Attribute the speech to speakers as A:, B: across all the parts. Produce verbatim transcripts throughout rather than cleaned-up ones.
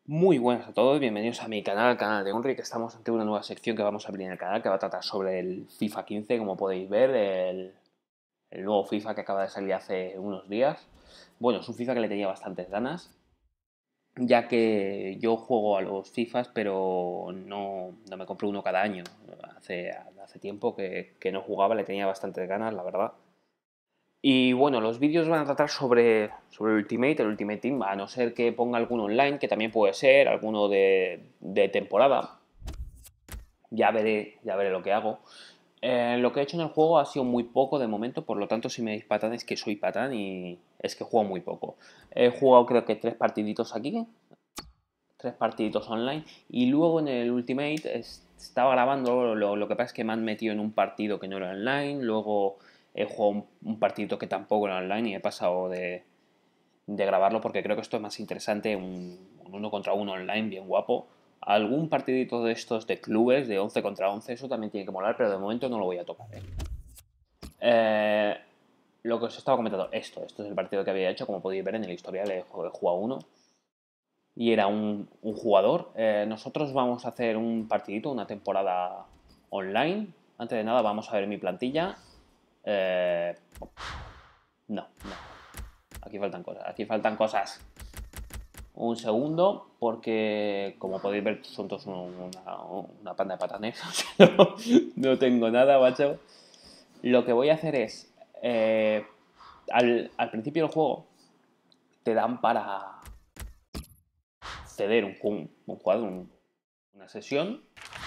A: Muy buenas a todos, bienvenidos a mi canal, al canal de Unric. Estamos ante una nueva sección que vamos a abrir en el canal que va a tratar sobre el FIFA quince, como podéis ver, el, el nuevo FIFA que acaba de salir hace unos días. Bueno, es un FIFA que le tenía bastantes ganas, ya que yo juego a los FIFAs, pero no, no me compro uno cada año. Hace, hace tiempo que, que no jugaba, le tenía bastantes ganas, la verdad. Y bueno, los vídeos van a tratar sobre, sobre el Ultimate, el Ultimate Team, a no ser que ponga alguno online, que también puede ser, alguno de, de temporada. Ya veré, ya veré lo que hago. Eh, lo que he hecho en el juego ha sido muy poco de momento, por lo tanto, si me veis patán es que soy patán y es que juego muy poco. He jugado creo que tres partiditos aquí, tres partiditos online, y luego en el Ultimate estaba grabando, lo, lo que pasa es que me han metido en un partido que no era online, luego he jugado un, un partidito que tampoco era online y he pasado de, de grabarlo porque creo que esto es más interesante, un, un uno contra uno online bien guapo. Algún partidito de estos de clubes, de once contra once, eso también tiene que molar, pero de momento no lo voy a tocar. ¿eh? Eh, lo que os estaba comentando, esto, esto es el partido que había hecho, como podéis ver en el historial, he jugado uno y era un, un jugador. Eh, nosotros vamos a hacer un partidito, una temporada online. Antes de nada vamos a ver mi plantilla. Eh, no, no. Aquí faltan cosas. Aquí faltan cosas. Un segundo, porque como podéis ver son todos una, una panda de patanes. no, no tengo nada, macho. Lo que voy a hacer es, eh, al, al principio del juego te dan para ceder un, un, un jugador, un, una sesión.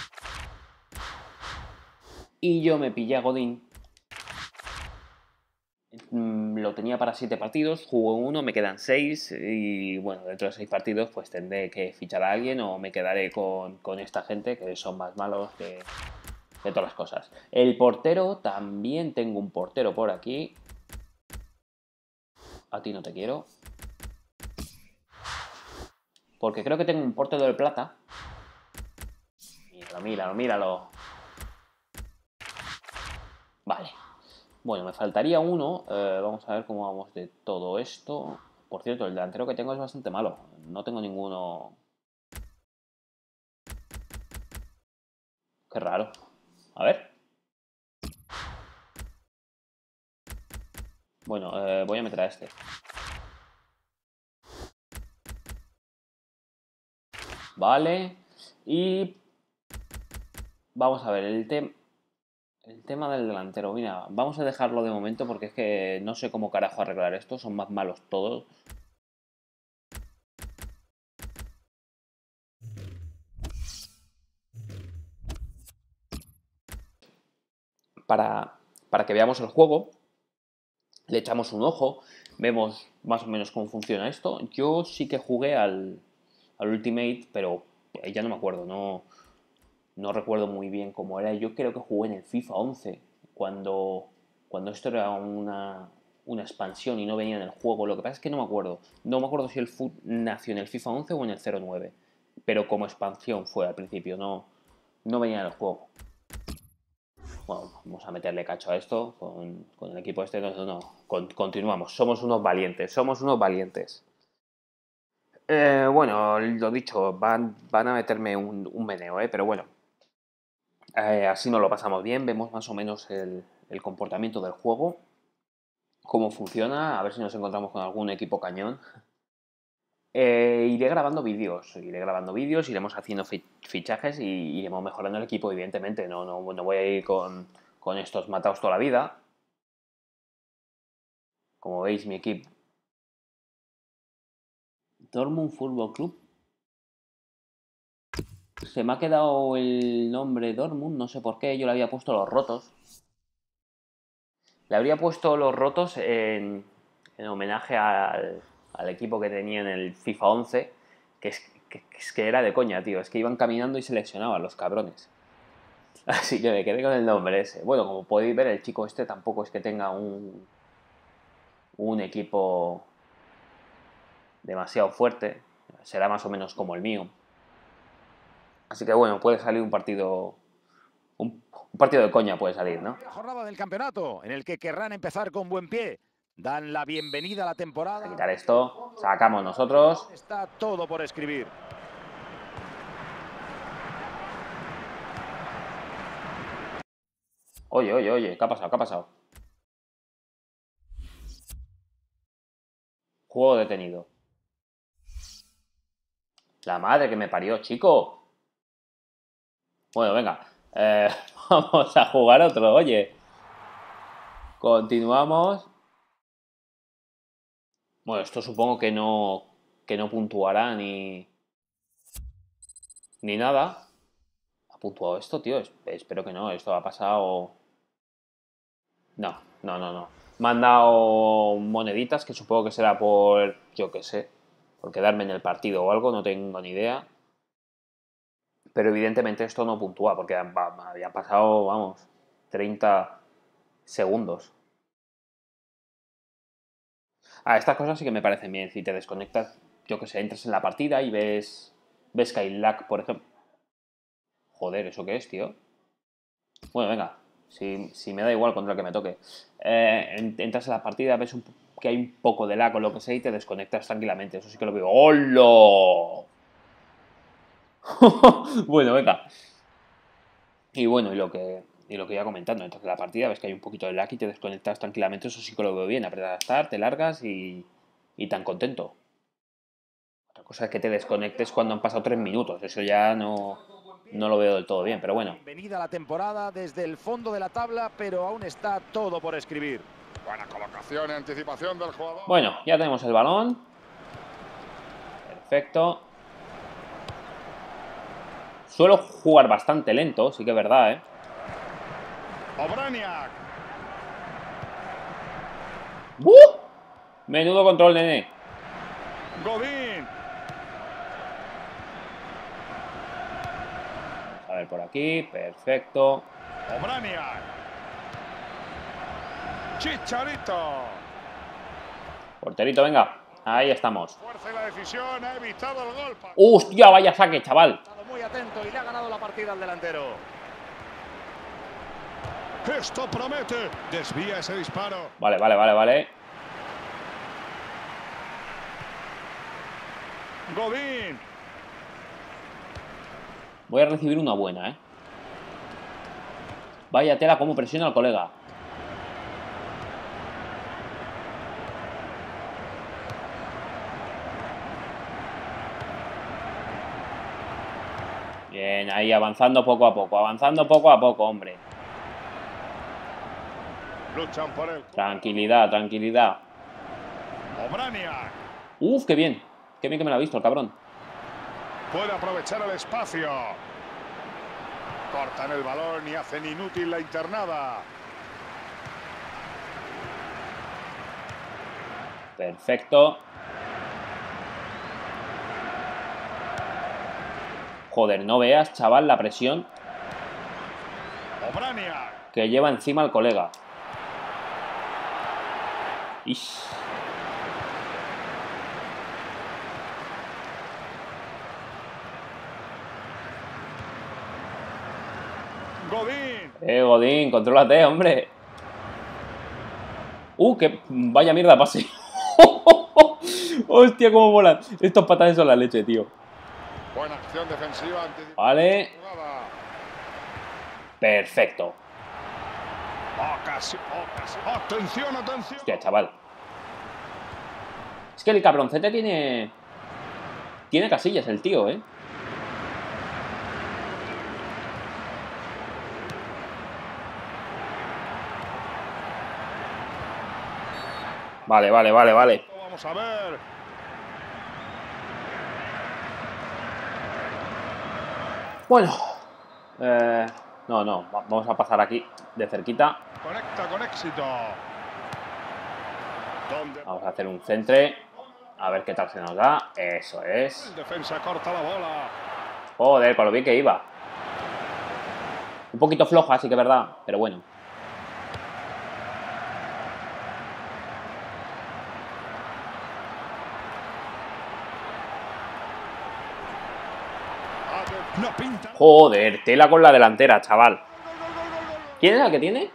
A: Y yo me pillé a Godín. Lo tenía para siete partidos, jugué uno, me quedan seis y bueno, dentro de seis partidos pues tendré que fichar a alguien o me quedaré con, con esta gente que son más malos que, que todas las cosas. El portero, también tengo un portero por aquí. A ti no te quiero. Porque creo que tengo un portero de plata. Míralo, míralo, míralo. Vale. Bueno, me faltaría uno. Eh, vamos a ver cómo vamos de todo esto. Por cierto, el delantero que tengo es bastante malo. No tengo ninguno. Qué raro. A ver. Bueno, eh, voy a meter a este. Vale. Y vamos a ver, el, te el tema del delantero. Mira, vamos a dejarlo de momento porque es que no sé cómo carajo arreglar esto. Son más malos todos. Para, para que veamos el juego, le echamos un ojo, vemos más o menos cómo funciona esto. Yo sí que jugué al, al Ultimate, pero ya no me acuerdo, no, no recuerdo muy bien cómo era. Yo creo que jugué en el FIFA once, cuando, cuando esto era una, una expansión y no venía en el juego. Lo que pasa es que no me acuerdo. No me acuerdo si el F U T nació en el FIFA once o en el cero nueve, pero como expansión fue al principio, no, no venía en el juego. Bueno, vamos a meterle cacho a esto con, con el equipo este. No, no, no. Con, continuamos. Somos unos valientes. Somos unos valientes. Eh, bueno, lo dicho, van, van a meterme un, un meneo, ¿eh? Pero bueno, eh, así nos lo pasamos bien. Vemos más o menos el, el comportamiento del juego, cómo funciona, a ver si nos encontramos con algún equipo cañón. Eh, iré grabando vídeos, iré grabando vídeos, iremos haciendo fichajes y iremos mejorando el equipo, evidentemente. No, no, no voy a ir con, con estos matados toda la vida. Como veis, mi equipo Dortmund Football Club. Se me ha quedado el nombre Dortmund, no sé por qué. Yo le había puesto los rotos. Le habría puesto los rotos en, en homenaje al, al, equipo que tenía en el FIFA once, que es, que, que es que era de coña, tío. Es que iban caminando y se lesionaban los cabrones. Así que me quedé con el nombre ese. Bueno, como podéis ver, el chico este tampoco es que tenga un, un equipo demasiado fuerte. Será más o menos como el mío. Así que bueno, puede salir un partido. Un, un partido de coña puede salir, ¿no?
B: La jornada del campeonato, en el que querrán empezar con buen pie. Dan la bienvenida a la temporada.
A: Vamos a quitar esto. Sacamos nosotros.
B: Está todo por escribir.
A: Oye, oye, oye, ¿qué ha pasado? ¿Qué ha pasado? Juego detenido. La madre que me parió, chico. Bueno, venga. Eh, vamos a jugar otro, oye. Continuamos. Bueno, esto supongo que no, que no puntuará ni, ni nada. ¿Ha puntuado esto, tío? Espero que no. Esto ha pasado... No, no, no, no. Me han dado moneditas que supongo que será por, yo qué sé, por quedarme en el partido o algo, no tengo ni idea. Pero evidentemente esto no puntúa porque había pasado, vamos, treinta segundos. Ah, estas cosas sí que me parecen bien. Si te desconectas, yo que sé, entras en la partida y ves, ves que hay lag, por ejemplo. Joder, ¿eso qué es, tío? Bueno, venga, si, si me da igual contra el que me toque. Eh, entras en la partida, ves un, que hay un poco de lag o lo que sea y te desconectas tranquilamente. Eso sí que lo veo. ¡Hola! Bueno, venga. Y bueno, y lo que y lo que iba comentando, entras en la partida, ves que hay un poquito de lag y te desconectas tranquilamente. Eso sí que lo veo bien. Apretas a start, te largas y, y tan contento. Otra cosa es que te desconectes cuando han pasado tres minutos. Eso ya no, no lo veo del todo bien, pero bueno.
B: Bienvenida a la temporada desde el fondo de la tabla, pero aún está todo por escribir.
C: Buena colocación y anticipación del jugador.
A: Bueno, ya tenemos el balón. Perfecto. Suelo jugar bastante lento, sí que es verdad, ¿eh?
C: Obraniak.
A: ¡Uh! Menudo control, nene.
C: Godín.
A: A ver, por aquí, perfecto.
C: Obraniak. Chicharito.
A: Porterito, venga. Ahí estamos.
C: Fuerza y la decisión ha evitado el gol.
A: ¡Hostia, vaya saque, chaval!
B: Muy atento y le ha ganado la partida al delantero.
C: Esto promete. Desvía ese disparo.
A: Vale, vale, vale, vale.
C: Godín.
A: Voy a recibir una buena, ¿eh? Vaya tela, cómo presiona al colega. Bien, ahí avanzando poco a poco, avanzando poco a poco, hombre.
C: Luchan por él.
A: Tranquilidad, tranquilidad.
C: Obraniak.
A: Uf, qué bien. Qué bien que me lo ha visto el cabrón.
C: Puede aprovechar el espacio. Cortan el balón y hacen inútil la internada.
A: Perfecto. Joder, no veas, chaval, la presión
C: Obraniak.
A: que lleva encima el colega. Ish.
C: Godín.
A: Eh, Godín, contrólate, hombre. Uh, que vaya mierda pase. Hostia, cómo molan. Estos patanes son la leche, tío.
C: Buena acción defensiva.
A: Vale. Perfecto.
C: Ocasi, ocasi. Atención, atención.
A: Hostia, chaval. Es que el cabroncete tiene... Tiene casillas el tío, ¿eh? Vale, vale, vale, vale.
C: Vamos a ver.
A: Bueno. Eh, no, no. Vamos a pasar aquí de cerquita.
C: Conecta con éxito. ¿Dónde?
A: Vamos a hacer un centre. A ver qué tal se nos da. Eso es.
C: El defensa corta la bola.
A: Joder, con lo bien que iba. Un poquito floja, sí que es verdad. Pero bueno.
C: No pinta.
A: Joder, tela con la delantera, chaval. ¿Quién es el que tiene?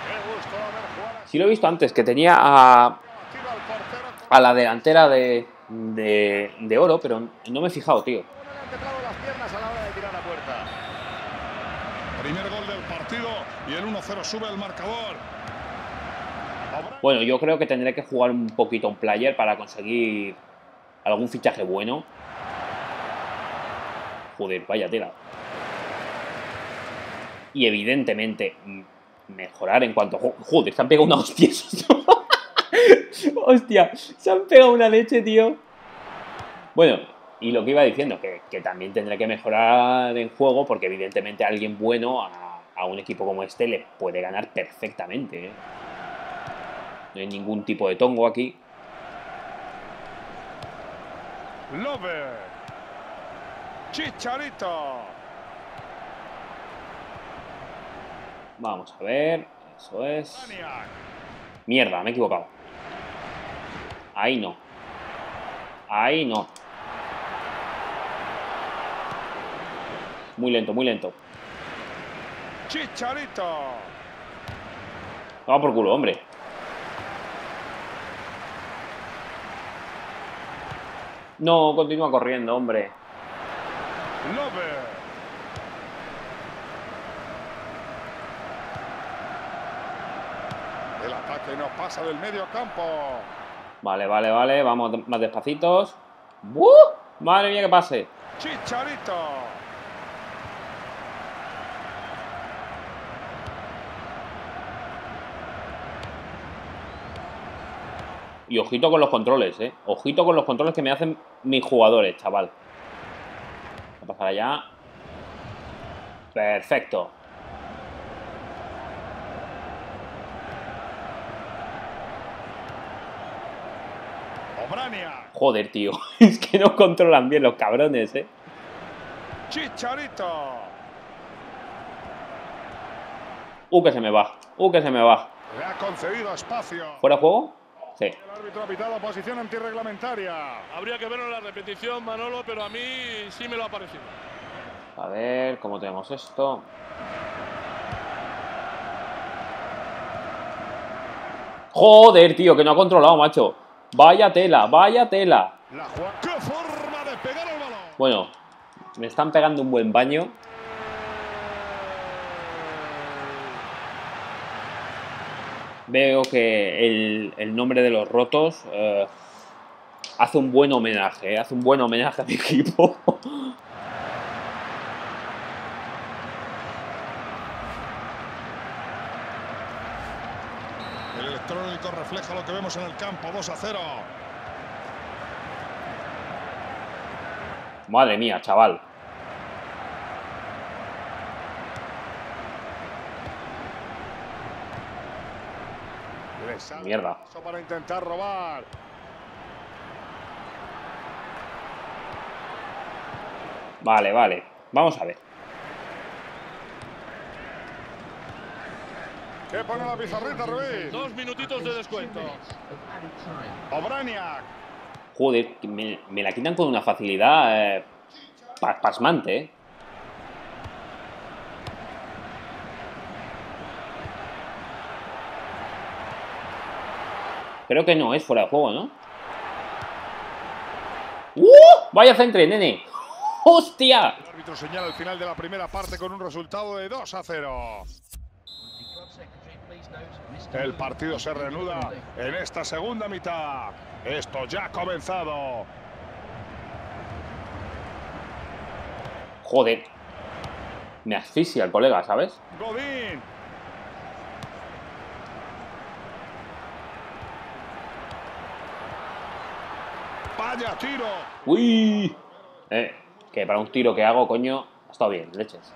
A: Sí lo he visto antes, que tenía a, a la delantera de, de, de oro, pero no me he fijado, tío.
B: No le han temblado las piernas a la hora de tirar a puerta.
C: Primer gol del partido y el uno cero sube el marcador.
A: Bueno, yo creo que tendré que jugar un poquito un player para conseguir algún fichaje bueno. Joder, vaya tela. Y evidentemente mejorar en cuanto... Joder, se han pegado una hostia. Hostia, se han pegado una leche, tío. Bueno, y lo que iba diciendo, que, que también tendré que mejorar en juego, porque evidentemente alguien bueno a, a un equipo como este le puede ganar perfectamente, ¿eh? No hay ningún tipo de tongo aquí.
C: Lover. Chicharito.
A: Vamos a ver. Eso es.
C: Obraniak.
A: Mierda, me he equivocado. Ahí no. Ahí no. Muy lento, muy lento.
C: Chicharito.
A: Vamos por culo, hombre. No, continúa corriendo, hombre.
C: Lover. El ataque no pasa del medio campo.
A: Vale, vale, vale. Vamos más despacitos. ¡Uh! Madre mía, que pase.
C: Chicharito.
A: Y ojito con los controles, eh. Ojito con los controles que me hacen mis jugadores, chaval. Voy a pasar allá. Perfecto.
C: Obraniak.
A: Joder, tío. Es que no controlan bien los cabrones, eh.
C: Chicharito.
A: Uh, que se me va. Uh, que se me va.
C: Le ha concedido espacio.
A: ¿Fuera de juego? Sí.
C: El árbitro ha pitado posición antirreglamentaria.
D: Habría que verlo en la repetición, Manolo, pero a mí sí me lo ha parecido.
A: A ver, ¿cómo tenemos esto? Joder, tío, que no ha controlado, macho. Vaya tela, vaya tela.
C: La jugada. ¡Qué forma de pegar el balón!
A: Bueno, me están pegando un buen baño. Veo que el, el nombre de los rotos eh, hace un buen homenaje, eh, hace un buen homenaje a mi equipo.
C: El electrónico refleja lo que vemos en el campo. dos a cero.
A: Madre mía, chaval.
C: Le sale
A: Mierda.
C: paso para intentar robar.
A: Vale, vale. Vamos a ver.
C: ¿Qué pone la pizarrita, Ruiz?
D: Dos minutitos de descuento.
C: Obraniak.
A: Joder, me, me la quitan con una facilidad eh, pa- pasmante, eh. Creo que no es fuera de juego, ¿no? ¡Uh! ¡Vaya centre, nene! ¡Hostia!
C: El árbitro señala el final de la primera parte con un resultado de dos a cero. El partido se reanuda en esta segunda mitad. Esto ya ha comenzado.
A: Joder. Me asfixia el colega, ¿sabes?
C: Godín. Vaya tiro.
A: ¡Uy! Eh, que para un tiro que hago, coño, ha estado bien, leches.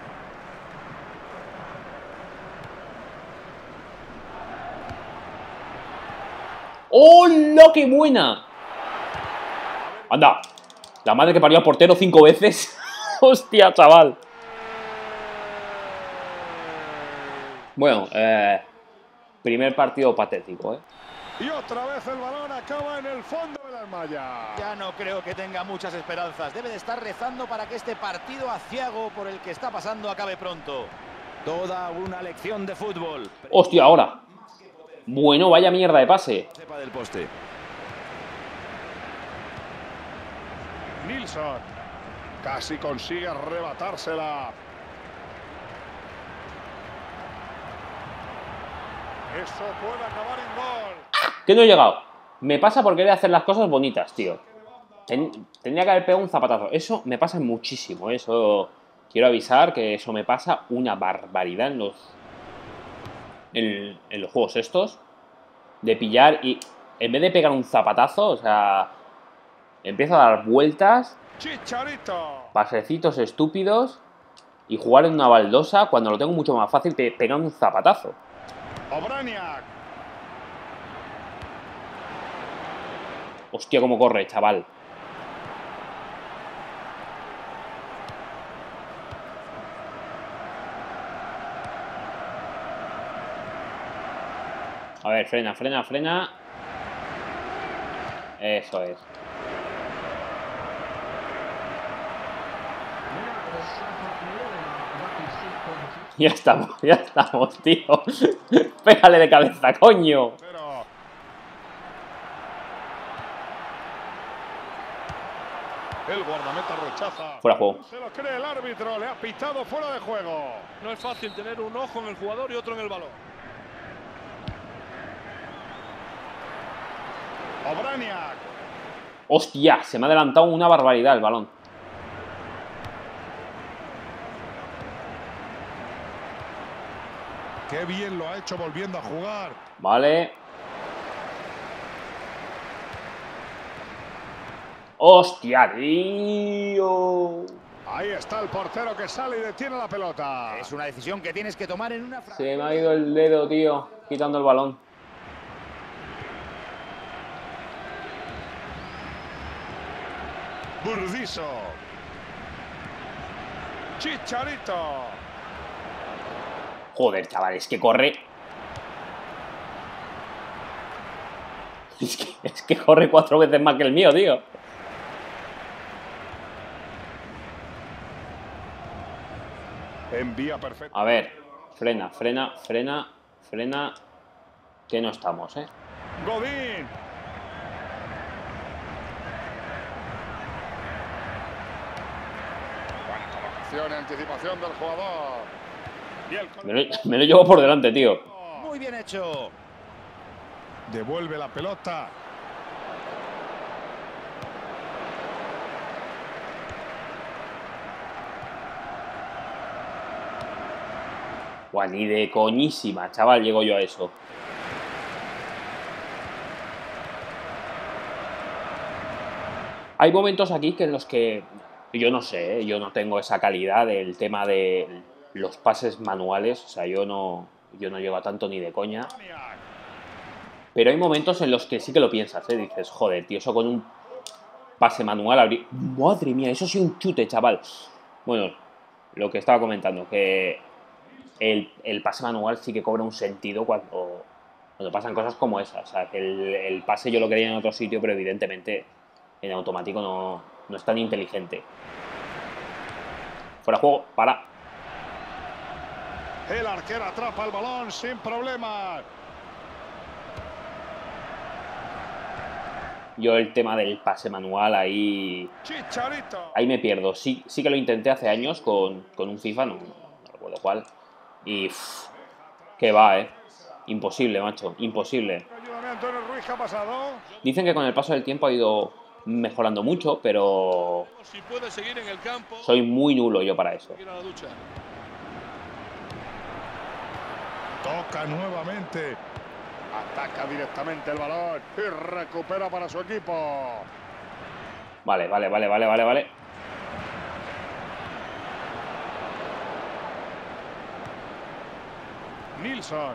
A: ¡Hola, qué buena! Anda, la madre que parió al portero cinco veces. Hostia, chaval. Bueno, eh, primer partido patético, ¿eh?
C: Y otra vez el balón acaba en el fondo de la malla.
B: Ya no creo que tenga muchas esperanzas. Debe de estar rezando para que este partido aciago por el que está pasando acabe pronto. Toda una lección de fútbol.
A: Hostia, ahora. Bueno, vaya mierda de pase.
B: Sepa del poste.
C: Nilsson. Casi consigue arrebatársela. Eso puede acabar en gol.
A: Que no he llegado. Me pasa por querer hacer las cosas bonitas, tío. Ten, tendría que haber pegado un zapatazo. Eso me pasa muchísimo. Eso quiero avisar que eso me pasa una barbaridad en los, en, en los juegos estos. De pillar y en vez de pegar un zapatazo, o sea, empiezo a dar vueltas,
C: Chicharito.
A: pasecitos estúpidos y jugar en una baldosa cuando lo tengo mucho más fácil que pegar un zapatazo.
C: Obraniak.
A: Hostia, cómo corre, chaval. A ver, frena, frena, frena. Eso es. Ya estamos, ya estamos, tío. Pégale de cabeza, coño.
C: Pero... El guardameta rechaza.
A: Fuera de juego.
C: Se lo cree el árbitro, le ha pitado fuera de juego.
D: No es fácil tener un ojo en el jugador y otro en el balón.
C: Obraniak.
A: Hostia, se me ha adelantado una barbaridad el balón.
C: Qué bien lo ha hecho volviendo a jugar.
A: Vale. Hostia, tío.
C: Ahí está el portero que sale y detiene la pelota.
B: Es una decisión que tienes que tomar en una frase.
A: Se me ha ido el dedo, tío, quitando el balón.
C: Burdizo. Chicharito.
A: Joder, chaval, es que corre. Es que, es que corre cuatro veces más que el mío, tío.
C: Envía perfecto.
A: A ver, frena, frena, frena, frena. Que no estamos, ¿eh?
C: Godín. Buena colocación y anticipación del jugador. Y el...
A: Me lo, me lo llevo por delante, tío.
B: Muy bien hecho.
C: Devuelve la pelota.
A: Buah, ni de coñísima, chaval, llego yo a eso. Hay momentos aquí que en los que yo no sé, ¿eh? Yo no tengo esa calidad del tema de los pases manuales, o sea, yo no, yo no llego a tanto ni de coña. Pero hay momentos en los que sí que lo piensas, ¿eh? Dices, joder, tío, eso con un pase manual abrir... Madre mía, eso sí un chute, chaval. Bueno, lo que estaba comentando, que el, el pase manual sí que cobra un sentido cuando, cuando pasan cosas como esas. O sea, que el, el pase yo lo quería en otro sitio, pero evidentemente en automático no, no es tan inteligente. Fuera de juego, para.
C: El arquero atrapa el balón sin problemas.
A: Yo el tema del pase manual ahí...
C: Chicharito.
A: Ahí me pierdo. Sí, sí que lo intenté hace años con, con un FIFA, no, no recuerdo cuál. Y... Uff, que va, ¿eh? Imposible, macho. Imposible.
C: Antonio Ruiz, ¿qué ha pasado?
A: Dicen que con el paso del tiempo ha ido mejorando mucho, pero...
D: Si puede seguir en el campo.
A: Soy muy nulo yo para eso.
D: Ir a la ducha.
C: Toca nuevamente. Ataca directamente el balón y recupera para su equipo.
A: Vale, vale, vale, vale, vale, vale.
C: Nilsson.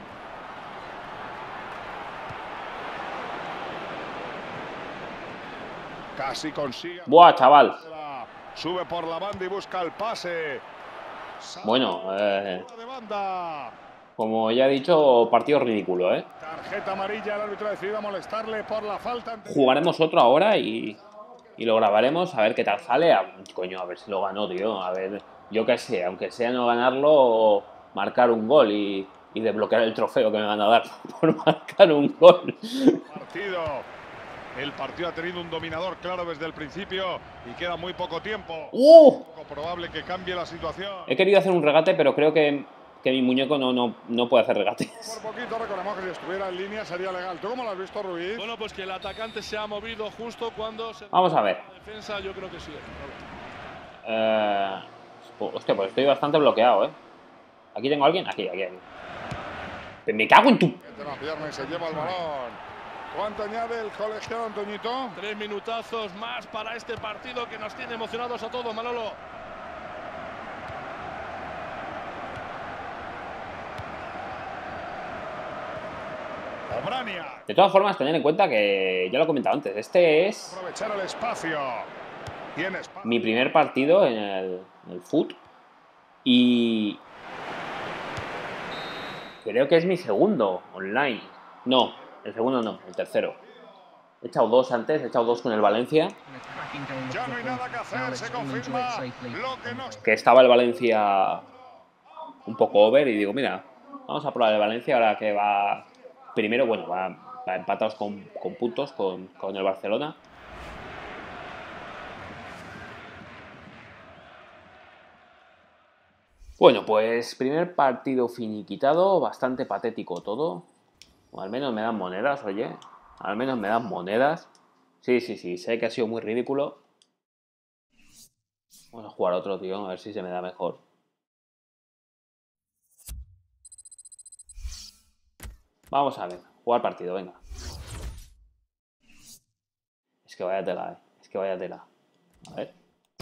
C: Casi consigue.
A: Buah, chaval.
C: Sube por la banda y busca el pase.
A: Bueno, eh,
C: de banda.
A: como ya he dicho, partido ridículo, ¿eh?
C: Tarjeta amarilla, el árbitro ha decidido molestarle por la falta.
A: Jugaremos otro ahora y, y lo grabaremos a ver qué tal sale. A, coño, a ver si lo ganó, tío. A ver, yo qué sé, aunque sea no ganarlo, marcar un gol y, y desbloquear el trofeo que me van a dar por marcar un gol.
C: Partido. El partido ha tenido un dominador claro desde el principio y queda muy poco tiempo.
A: ¡Uh!
C: Poco probable que cambie la situación.
A: He querido hacer un regate, pero creo que, que mi muñeco no, no, no puede hacer regates.
C: Por poquito recordemos que si estuviera en línea sería legal. ¿Tú cómo lo has visto, Ruiz?
D: Bueno, pues que el atacante se ha movido justo cuando se...
A: Vamos a ver.
D: La defensa, yo creo que sí.
A: Eh, hostia, pues estoy bastante bloqueado, ¿eh? ¿Aquí tengo a alguien? Aquí, aquí, aquí. Me cago en tu...
C: Mete la pierna y se lleva el balón. ¿Cuánto añade el colegiado, Antoñito?
D: Tres minutazos más para este partido que nos tiene emocionados a todos, Manolo.
C: Obrania.
A: De todas formas, tener en cuenta que, ya lo he comentado antes, este es
C: Aprovechar el espacio. Tiene espacio.
A: mi primer partido en el, en el foot y creo que es mi segundo online. No, el segundo no, el tercero. He echado dos antes, he echado dos con el Valencia.
C: Ya no hay nada que hacer, se confirma lo que no...
A: Que estaba el Valencia un poco over y digo, mira, vamos a probar el Valencia ahora que va primero, bueno, va, va empatados con, con puntos con, con el Barcelona. Bueno, pues primer partido finiquitado, bastante patético todo. O al menos me dan monedas, oye. Al menos me dan monedas. Sí, sí, sí, sé que ha sido muy ridículo. Vamos a jugar otro, tío, a ver si se me da mejor. Vamos a ver, jugar partido, venga. Es que vaya tela, eh. Es que vaya tela. A ver.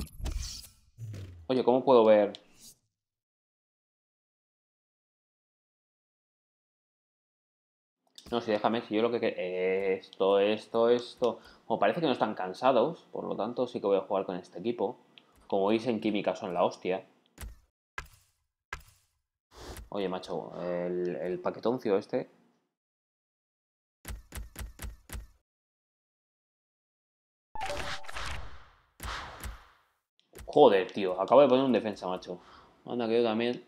A: Oye, ¿cómo puedo ver? No, sí, déjame, si yo lo que... que esto, esto, esto... Como parece que no están cansados, por lo tanto sí que voy a jugar con este equipo. Como veis, en química son la hostia. Oye, macho, el, el paquetoncio este... Joder, tío, acabo de poner un defensa, macho. Anda, que yo también...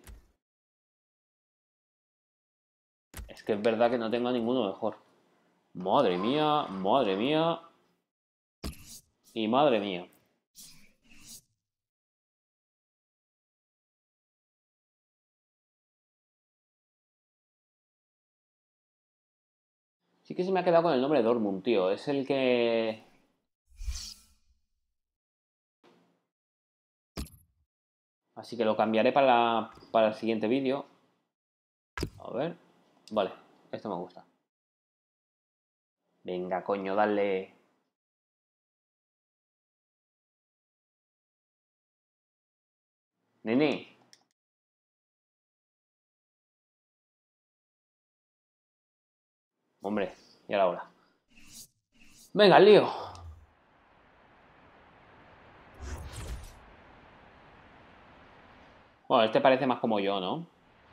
A: Es que es verdad que no tengo a ninguno mejor. Madre mía, madre mía. Y madre mía. Sí que se me ha quedado con el nombre de Dortmund, tío. Es el que... Así que lo cambiaré para, para el siguiente vídeo. A ver. Vale, esto me gusta. Venga, coño, dale. Nene. Hombre, y ahora hora. Venga, el lío. Bueno, este parece más como yo, ¿no?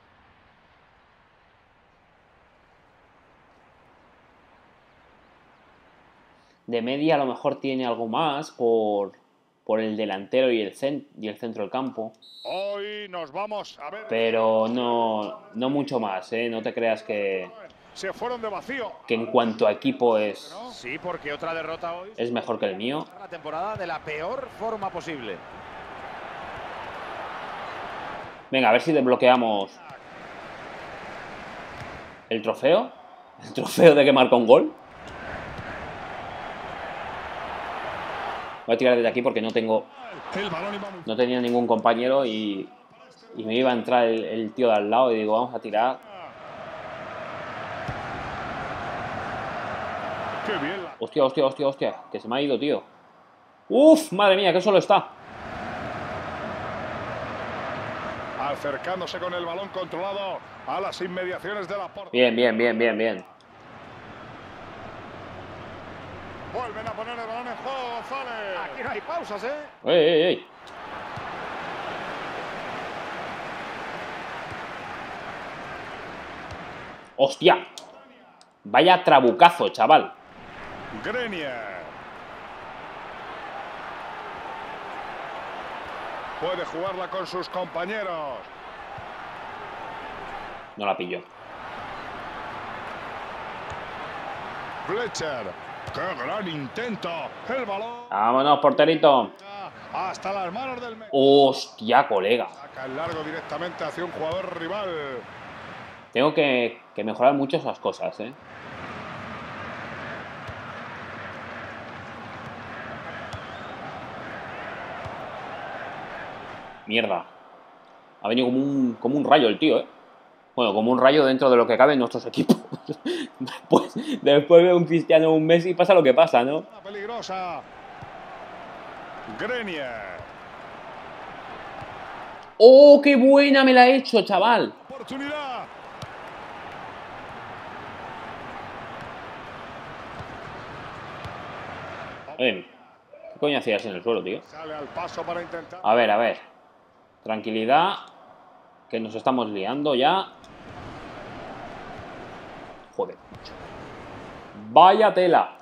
A: De media a lo mejor tiene algo más por, por el delantero y el, cent y el centro del campo.
C: Hoy nos vamos a ver.
A: Pero no, no mucho más, ¿eh? No te creas que,
C: Se fueron de vacío.
A: que en cuanto a equipo es,
B: Sí, porque otra derrota hoy.
A: es mejor que el mío.
B: La temporada de la peor forma posible.
A: Venga, a ver si desbloqueamos el trofeo. El trofeo de que marca un gol. Voy a tirar desde aquí porque no tengo...
C: El balón iba muy...
A: No tenía ningún compañero y, y me iba a entrar el, el tío de al lado y digo, vamos a tirar.
C: Qué bien la...
A: Hostia, hostia, hostia, hostia. Que se me ha ido, tío. Uf, madre mía, que solo está.
C: Acercándose con el balón controlado a las inmediaciones de la puerta.
A: Bien, bien, bien, bien, bien.
C: Vuelven a poner el balón en juego, González.
B: Aquí no hay pausas, ¿eh?
A: ¡Ey, ey, ey! ¡Hostia! Vaya trabucazo, chaval.
C: Grenier. Puede jugarla con sus compañeros.
A: No la pilló.
C: Fletcher. ¡Qué gran intento! El balón.
A: Vámonos, porterito.
C: Hasta las manos del medio.
A: Hostia, colega.
C: Saca el largo directamente hacia un jugador rival.
A: Tengo que, que mejorar mucho esas cosas, ¿eh? Mierda. Ha venido como un, como un rayo el tío, ¿eh? Bueno, como un rayo dentro de lo que cabe en nuestros equipos. Pues después de un Cristiano o un Messi pasa lo que pasa, ¿no?
C: Una peligrosa. Grenier.
A: ¡Oh, qué buena me la he hecho, chaval!
C: Oportunidad.
A: Oye, ¿qué coño hacías en el suelo, tío?
C: Sale al paso para intentar.
A: A ver, a ver. Tranquilidad. Que nos estamos liando ya. Joder. Vaya tela.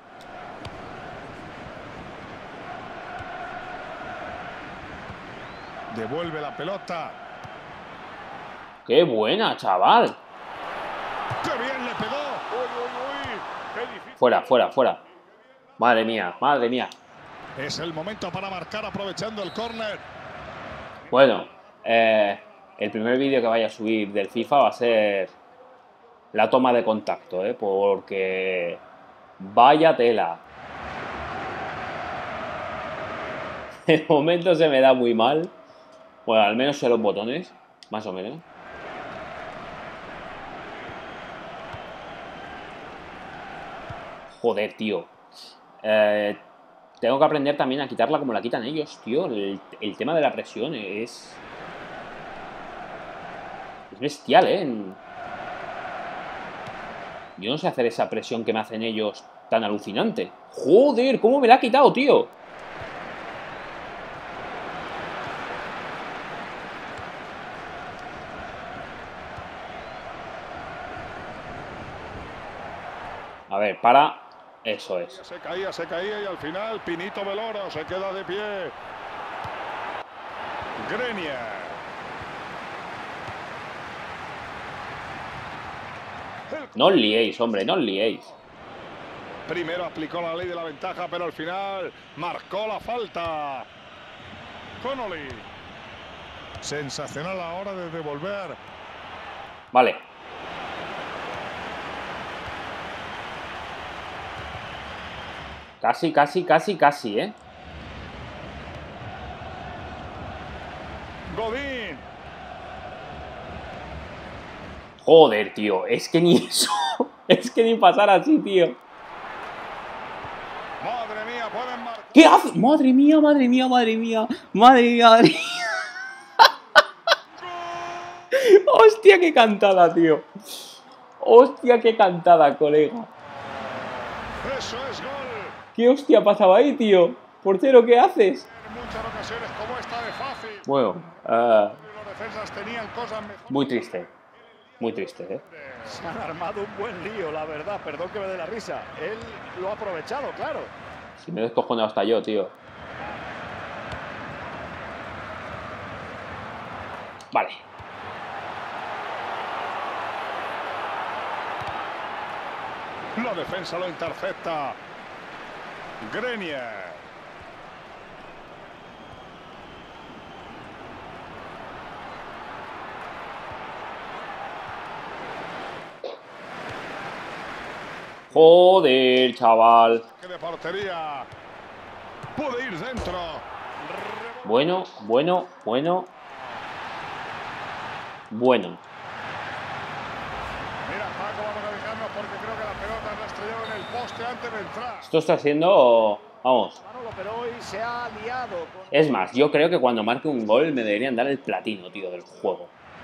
C: Devuelve la pelota.
A: ¡Qué buena, chaval!
C: ¡Qué bien le pegó! ¡Uy, uy, uy! ¡Qué difícil!
A: Fuera, fuera, fuera. Madre mía, madre mía.
C: Es el momento para marcar aprovechando el córner.
A: Bueno, eh, el primer vídeo que vaya a subir del FIFA va a ser la toma de contacto, ¿eh? Porque vaya tela. De momento se me da muy mal. Bueno, al menos en los botones, más o menos. Joder, tío. Eh, tengo que aprender también a quitarla como la quitan ellos, tío. El, el tema de la presión es... Es bestial, ¿eh? Yo no sé hacer esa presión que me hacen ellos tan alucinante. Joder, ¿cómo me la ha quitado, tío? A ver, para... Eso es.
C: Se caía, se caía y al final Pinito Veloro se queda de pie. Grenier.
A: No os liéis, hombre, no os liéis.
C: Primero aplicó la ley de la ventaja, pero al final marcó la falta. Connolly. Sensacional a la hora de devolver.
A: Vale. Casi, casi, casi, casi, ¿eh?
C: Godín.
A: Joder, tío. Es que ni eso. Es que ni pasar así, tío.
C: Madre mía, pueden marcar.
A: ¿Qué hace? Madre mía, madre mía, madre mía. Madre mía, madre mía. Hostia, qué cantada, tío. Hostia, qué cantada, colega.
C: Eso es gol.
A: ¿Qué hostia pasaba ahí, tío? Portero, ¿qué haces?
C: En muchas ocasiones como esta de fácil.
A: Bueno, uh,
C: Los defensas tenían cosas mejores.
A: muy triste. Muy triste, ¿eh?
B: Se han armado un buen lío, la verdad. Perdón que me dé la risa. Él lo ha aprovechado, claro.
A: Si me he descojonado hasta yo, tío. Vale.
C: La defensa lo intercepta. Grenier.
A: Joder, chaval.
C: Que de portería. Puede ir dentro.
A: Bueno, bueno, bueno. Bueno.
C: Mira, Paco, vamos a fijarnos porque creo que la pelota no estrelló en el poste antes de entrar.
A: Esto está siendo... Vamos.
B: Manolo, pero hoy se ha liado con...
A: Es más, yo creo que cuando marque un gol me deberían dar el platino, tío, del juego.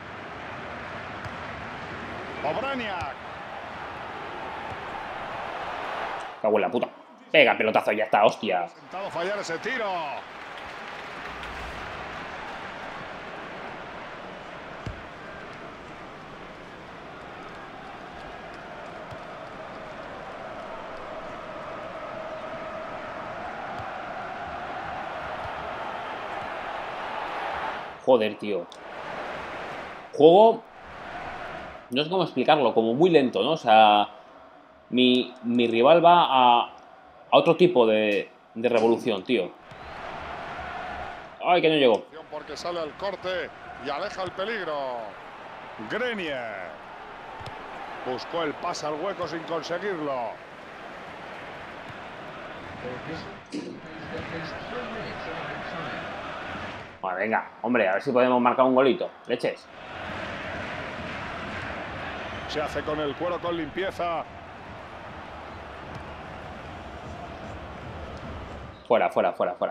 C: Obraniak.
A: Cago en la puta. Pega, pelotazo, ya está, hostia.
C: Intentado fallar ese tiro.
A: Joder, tío. Juego... No sé cómo explicarlo, como muy lento, ¿no? O sea... Mi, mi rival va a a otro tipo de, de revolución, tío. Ay, que no llegó.
C: Porque sale al corte y aleja el peligro. Grenier buscó el pase al hueco sin conseguirlo.
A: Bueno, venga, hombre, a ver si podemos marcar un golito. Leches.
C: Se hace con el cuero con limpieza.
A: Fuera, fuera, fuera, fuera.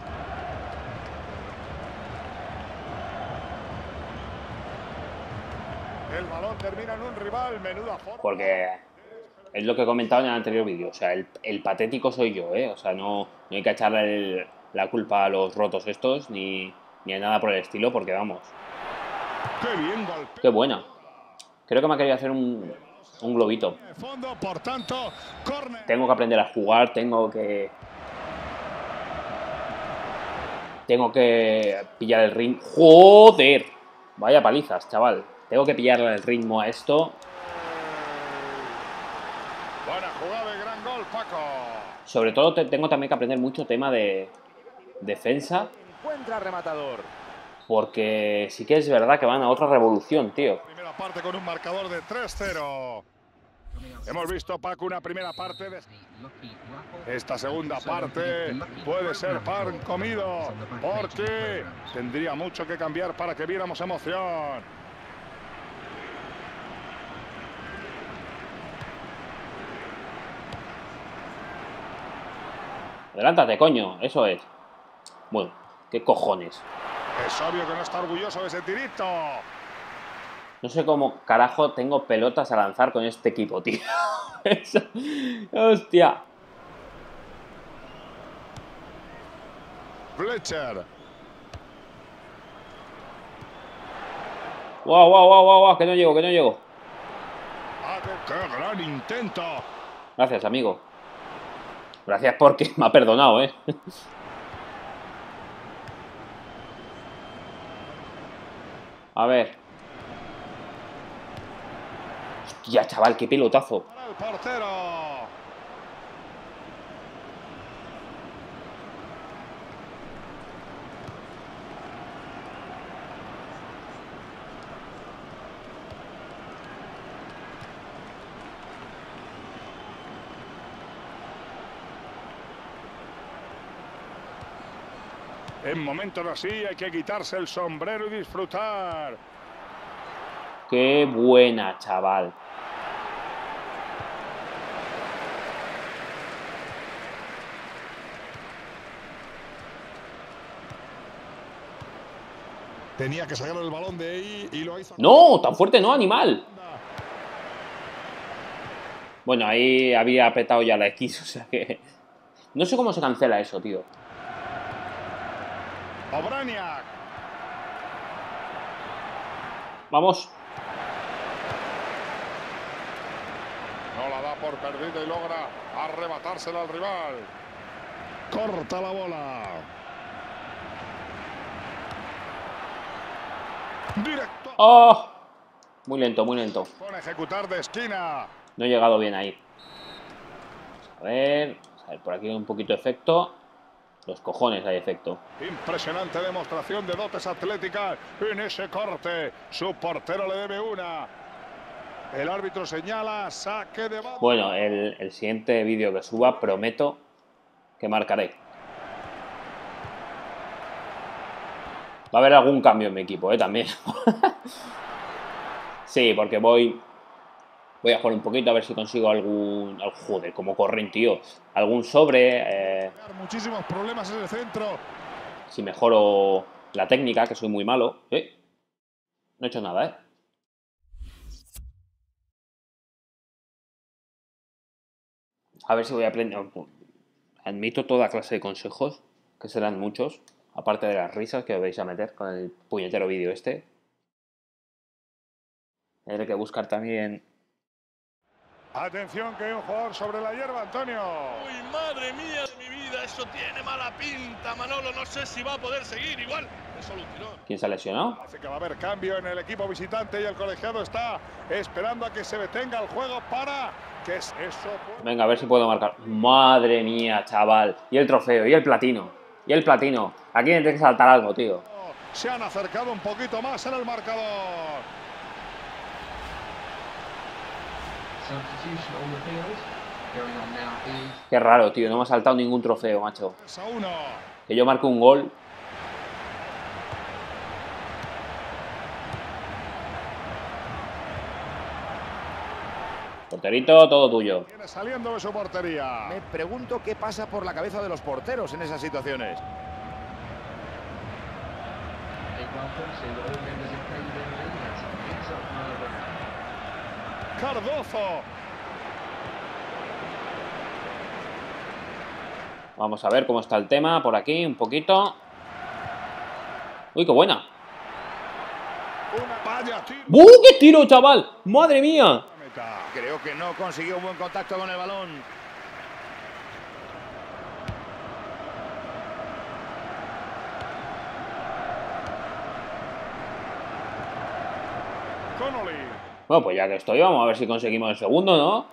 C: El balón termina en un rival, menuda forma.
A: Porque es lo que he comentado en el anterior vídeo. O sea, el, el patético soy yo, ¿eh? O sea, no, no hay que echarle el, la culpa a los rotos estos, ni, ni a nada por el estilo, porque vamos.
C: Qué bien golpea.
A: Qué buena. Creo que me ha querido hacer un, un globito.
C: Fondo, por tanto, córner.
A: Tengo que aprender a jugar, tengo que... Tengo que pillar el ritmo. ¡Joder! Vaya palizas, chaval. Tengo que pillar el ritmo a esto.
C: Buena jugada y gran gol, Paco.
A: Sobre todo te, tengo también que aprender mucho tema de defensa.
B: Encuentra rematador.
A: Porque sí que es verdad que van a otra revolución, tío.
C: Primera parte con un marcador de tres cero. Hemos visto, Paco, una primera parte de... Esta segunda parte puede ser pan comido, porque tendría mucho que cambiar para que viéramos emoción.
A: Adelántate, coño, eso es. Bueno, qué cojones.
C: Es obvio que no está orgulloso de ese tirito.
A: No sé cómo carajo tengo pelotas a lanzar con este equipo, tío. Eso... Hostia.
C: Fletcher.
A: Guau, guau, guau, guau, guau, que no llego, que no llego.
C: ¡Qué gran intento!
A: Gracias, amigo. Gracias porque me ha perdonado, ¿eh? A ver. Hostia, chaval, qué pelotazo.
C: Para el portero. En momentos así hay que quitarse el sombrero y disfrutar.
A: Qué buena, chaval.
C: Tenía que sacar el balón de ahí y lo hizo.
A: ¡No! ¡Tan fuerte no, animal! Bueno, ahí había apretado ya la X, o sea que... No sé cómo se cancela eso, tío.
C: Obraniak.
A: Vamos.
C: No la da por perdida y logra arrebatársela al rival. Corta la bola. Directo.
A: ¡Oh! Muy lento, muy lento.
C: Con ejecutar de esquina.
A: No he llegado bien ahí. A ver... A ver, por aquí hay un poquito de efecto. Los cojones hay efecto.
C: Impresionante demostración de dotes atléticas en ese corte. Su portero le debe una. El árbitro señala saque de banda.
A: Bueno, el, el siguiente vídeo que suba prometo que marcaré. Va a haber algún cambio en mi equipo, ¿eh? También. Sí, porque voy... Voy a jugar un poquito a ver si consigo algún... Joder, como corren, tío. Algún sobre. Eh,
C: Muchísimos problemas en el centro.
A: si mejoro la técnica, que soy muy malo. ¿Sí? No he hecho nada, ¿eh? A ver si voy a aprender... Admito toda clase de consejos, que serán muchos. Aparte de las risas que os vais a meter con el puñetero vídeo este. Tendré que buscar también...
C: Atención que hay un jugador sobre la hierba, Antonio.
D: ¡Uy, madre mía de mi vida! vida, eso tiene mala pinta, Manolo. No sé si va a poder seguir. Igual es solo un tirón.
A: ¿Quién se ha lesionado?
C: Parece que va a haber cambio en el equipo visitante y el colegiado está esperando a que se detenga el juego para que eso pueda...
A: Venga, a ver si puedo marcar. Madre mía, chaval. Y el trofeo, y el platino. Y el platino. Aquí tiene que saltar algo, tío.
C: Se han acercado un poquito más en el marcador.
A: Qué raro, tío. No me ha saltado ningún trofeo, macho.
C: tres a uno.
A: Que yo marque un gol. Porterito, todo tuyo.
C: Viene saliendo de su portería.
B: Me pregunto qué pasa por la cabeza de los porteros en esas situaciones.
C: Cardozo.
A: Vamos a ver cómo está el tema por aquí, un poquito. Uy, qué buena.
C: Una vaya tiro.
A: ¡Buh, qué tiro, chaval! ¡Madre mía!
B: Creo que no consiguió un buen contacto con el balón.
C: Connolly.
A: Bueno, pues ya que estoy, vamos a ver si conseguimos el segundo, ¿no?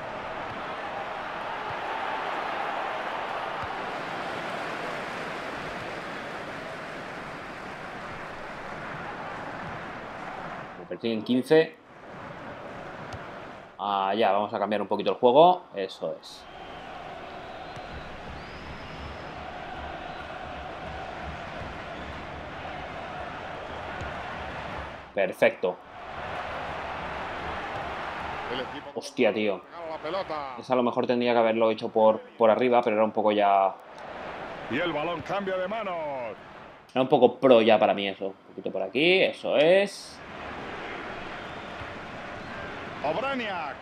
A: Me persiguen quince. Ah, ya, vamos a cambiar un poquito el juego. Eso es. Perfecto.
C: El equipo
A: Hostia, tío.
C: la pelota.
A: Esa a lo mejor tendría que haberlo hecho por, por arriba, pero era un poco ya...
C: Y el balón cambia de manos.
A: Era un poco pro ya para mí eso. Un poquito por aquí, eso es.
C: Obraniak.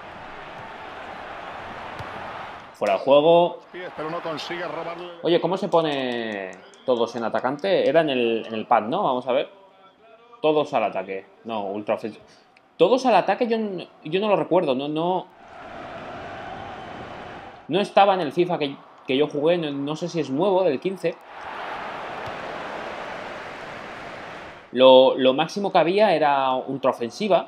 A: Fuera de juego.
C: Pies, pero no consigue robarle.
A: Oye, ¿cómo se pone todos en atacante? Era en el, en el pad, ¿no? Vamos a ver. Todos al ataque. No, ultra ofensivo. Todos al ataque yo, yo no lo recuerdo. No, no, no estaba en el FIFA que, que yo jugué. No, no sé si es nuevo, del quince. Lo, lo máximo que había era ultra ofensiva.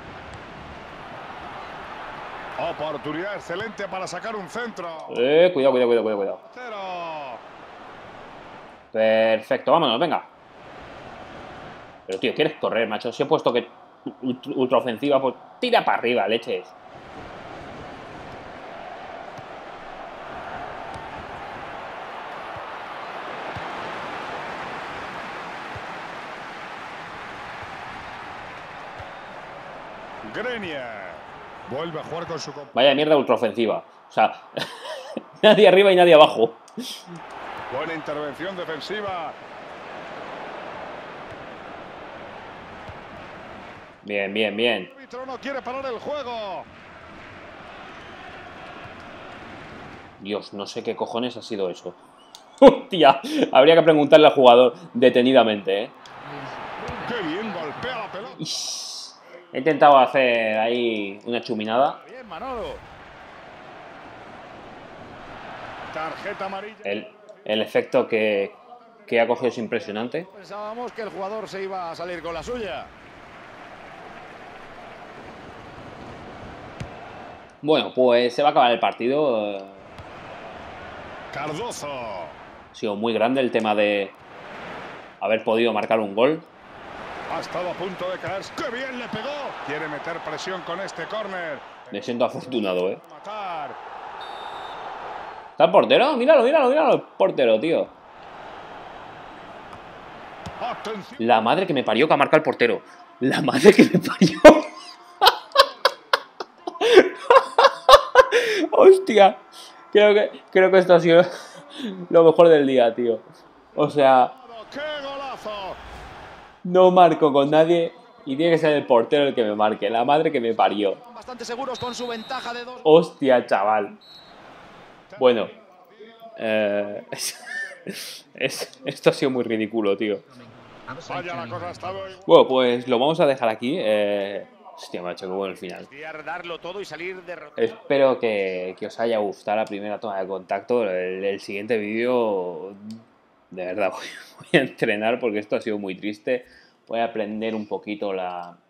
C: Oportunidad excelente para sacar un centro.
A: Eh, cuidado, cuidado, cuidado, cuidado, cuidado.
C: Cero.
A: Perfecto, vámonos, venga. Pero tío, ¿quieres correr, macho? Si he puesto que ultra ofensiva, pues tira para arriba, leches.
C: Grenier. Vuelve a jugar con su compañero.
A: Vaya mierda ultra ofensiva. O sea, nadie arriba y nadie abajo.
C: Buena intervención defensiva.
A: Bien, bien, bien.
C: El árbitro no quiere parar el juego.
A: Dios, no sé qué cojones ha sido eso. Hostia, habría que preguntarle al jugador detenidamente, ¿eh?
C: Qué bien golpea la pelota.
A: Ish. He intentado hacer ahí una chuminada.
B: Bien, Manolo.
C: Tarjeta amarilla.
A: El, el efecto que, que ha cogido es impresionante.
B: Pensábamos que el jugador se iba a salir con la suya.
A: Bueno, pues se va a acabar el partido.
C: Cardozo.
A: Ha sido muy grande el tema de haber podido marcar un gol.
C: Ha estado a punto de caer. ¡Qué bien le pegó! Quiere meter presión con este córner.
A: Me siento afortunado, ¿eh?
C: Matar.
A: ¿Está el portero? Míralo, míralo, míralo. El portero, tío.
C: Atención.
A: La madre que me parió que ha marcado el portero. La madre que me parió. Hostia. Creo que, creo que esto ha sido lo mejor del día, tío. O sea,
C: ¡Qué golazo!
A: no marco con nadie y tiene que ser el portero el que me marque. La madre que me parió.
B: Bastante seguros con su ventaja de dos.
A: Hostia, chaval. Bueno. Eh, es, es- esto ha sido muy ridículo, tío.
C: Vaya, la cosa ha estado...
A: Bueno, pues lo vamos a dejar aquí. Eh, Hostia, macho, qué bueno el final.
B: Darlo todo y salir de...
A: Espero que, que os haya gustado la primera toma de contacto. El, el siguiente vídeo, de verdad, voy, voy a entrenar porque esto ha sido muy triste. Voy a aprender un poquito la,